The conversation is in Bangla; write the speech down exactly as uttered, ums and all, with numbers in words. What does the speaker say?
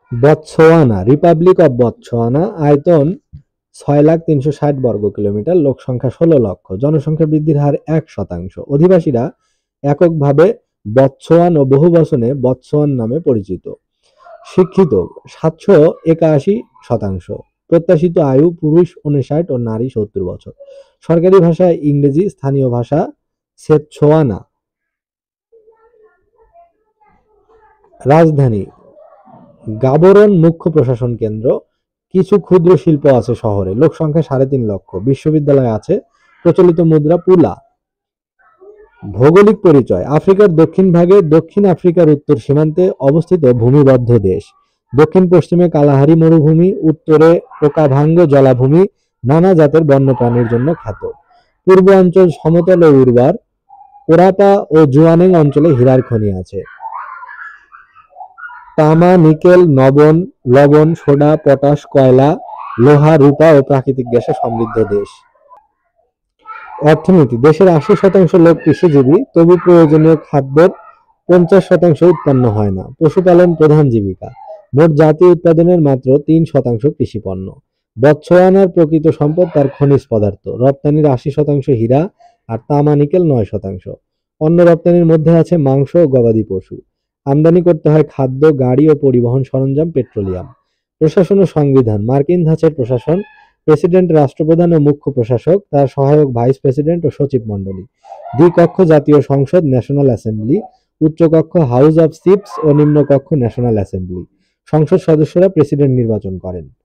বতসোয়ানা, রিপাবলিক অব বতসোয়ানা, আয়তন ছয় লাখ তিনশো ষাট বর্গ কিলোমিটার, লোক সংখ্যা ষোলো লক্ষ, জনসংখ্যা বৃদ্ধির হার এক শতাংশ, অধিবাসীরা এককভাবে বতসোয়ান ও বহুবচনে বতসোয়ান নামে পরিচিত। শিক্ষিত সাতশো একাশি শতাংশ, প্রত্যাশিত আয়ু পুরুষ উনষাট ও নারী সত্তর বছর। সরকারি ভাষা ইংরেজি, স্থানীয় ভাষা সেতসোয়ানা। রাজধানী গাবরন, মুখ্য প্রশাসন কেন্দ্র। কিছু ক্ষুদ্র শিল্প আছে শহরে, লোক সংখ্যা সাড়ে তিন লক্ষ, বিশ্ববিদ্যালয় আছে, প্রচলিত মুদ্রা পুলা। ভৌগোলিক পরিচয়, আফ্রিকার দক্ষিণ ভাগে দক্ষিণ আফ্রিকার উত্তর সীমান্তে অবস্থিত ভূমিবদ্ধ দেশ। দক্ষিণ পশ্চিমে কালাহারি মরুভূমি, উত্তরে ওকাভাঙ্গ জলাভূমি নানা জাতের বন্যপ্রাণীর জন্য খ্যাত। পূর্ব অঞ্চল সমতল ও উর্বর, ওরাপা ও জুয়ানেং অঞ্চলে হীরার খনি আছে। তামা, নিকেল, নবন, লবণ, সোডা, পটাশ, কয়লা, লোহা, রূপা ও প্রাকৃতিক গ্যাসে সমৃদ্ধ দেশ। অর্থনীতি, দেশের আশি শতাংশ লোক কৃষিজীবী, তবু প্রয়োজনীয় খাদ্যের পঞ্চাশ শতাংশ উৎপন্ন হয় না। পশুপালন প্রধান জীবিকা, মোট জাতীয় উৎপাদনের মাত্র তিন শতাংশ কৃষিপণ্য। বতসোয়ানার প্রকৃত সম্পদ তার খনিজ পদার্থ, রপ্তানির আশি শতাংশ হীরা আর তামা নিকেল নয় শতাংশ। অন্য রপ্তানির মধ্যে আছে মাংস ও গবাদি পশু। আমদানি করতে হয় খাদ্য, গাড়ি ও পরিবহন সরঞ্জাম, পেট্রোলিয়াম। প্রশাসন ও সংবিধান, মার্কিন ধাঁচের প্রশাসন, প্রেসিডেন্ট রাষ্ট্রপ্রধান ও মুখ্য প্রশাসক, তার সহায়ক ভাইস প্রেসিডেন্ট ও সচিব মণ্ডলী। দ্বিকক্ষ জাতীয় সংসদ, ন্যাশনাল অ্যাসেম্বলি, উচ্চকক্ষ হাউস অব চিফস ও নিম্নকক্ষ ন্যাশনাল অ্যাসেম্বলি। সংসদ সদস্যরা প্রেসিডেন্ট নির্বাচন করেন।